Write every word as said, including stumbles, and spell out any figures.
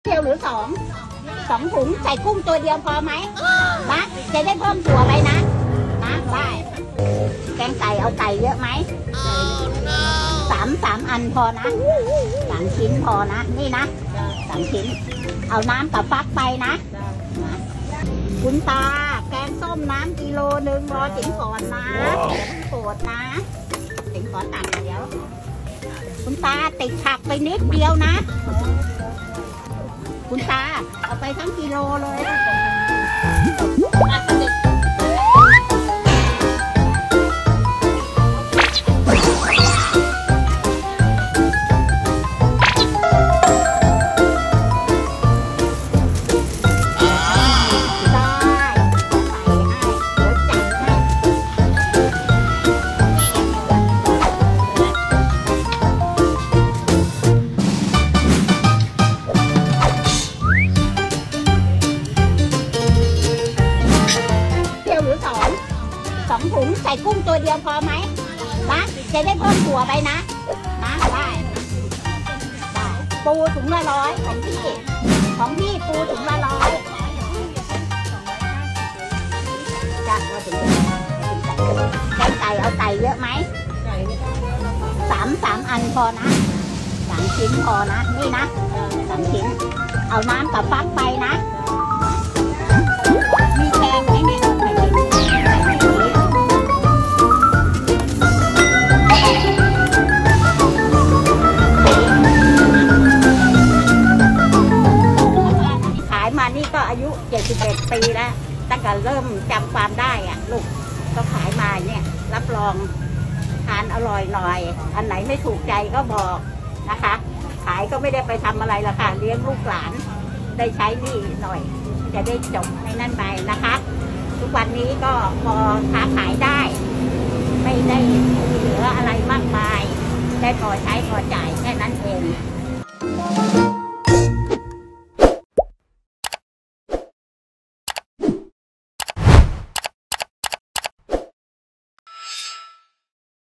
เดียวหรือสองสองถุงใส่กุ้งตัวเดียวพอไหมนะจะได้เพิ่มถั่วไปนะนะได้แกงไก่เอาไก่เยอะไหมสามสามอันพอนะสามชิ้นพอนะนี่นะสามชิ้นเอาน้ำกับฟักไปนะคุณตาแกงส้มน้ำกิโลหนึ่งรอจิ๋งก่อนนะอย่าเพิ่งโกรธนะจิ๋งขอตัดเดี๋ยวคุณตาติดผักไปนิดเดียวนะคุณตาเอาไปทั้งกิโลเลยสองถุงใส่กุ้งตัวเดียวพอไหมนะจะได้เพิ่มถั่วไปนะนะได้ได้ปูถุงละร้อยของพี่ของพี่ปูถุงละร้อยจ้ะมาถึงแกงไก่เอาไก่เยอะไหมสามสามอันพอนะสามชิ้นพอนะนี่นะสามชิ้นเอาน้ำกับฟักไปนะมีแกงไหมเนี่ยนี่ก็อายุเจ็ดสิบเอ็ดปีแล้วตั้งแต่เริ่มจำความได้อ่ะลูกก็ขายมาเนี่ยรับรองทานอร่อยหน่อยอันไหนไม่ถูกใจก็บอกนะคะขายก็ไม่ได้ไปทำอะไรละค่ะเลี้ยงลูกหลานได้ใช้หนี้หน่อยจะได้จบในนั่นไปนะคะทุกวันนี้ก็พอค้าขายได้ไม่ได้เหลืออะไรมากมายได้พอใช้พอจ่ายแค่นั้นเอง